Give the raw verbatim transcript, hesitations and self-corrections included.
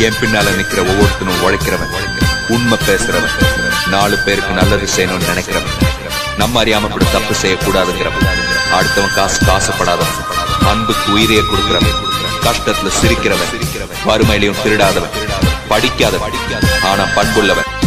என் பின்னால நிக்கிற ஒவ்வொருத்தனும் உழைக்கிறவன், உண்மை பேசுறவன், நாலு பேருக்கு நல்லது செய்யணும்னு நினைக்கிறவன், நம்ம அறியாம கூட தப்பு செய்யக்கூடாதுங்கிறவன், அடுத்தவன் காசு காசுப்படாதவன், அன்புக்கு உயிரையே கொடுக்கிறவன், கஷ்டத்துல சிரிக்கிறவன், வறுமையிலையும் திருடாதவன், படிக்காதவன் ஆனா பண்புள்ளவன்,